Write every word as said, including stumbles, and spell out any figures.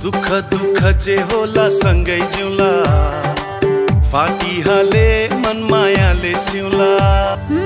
सुख दुख जे होला सँगै जिउला, फाटिहाले मन मायाले सिउला।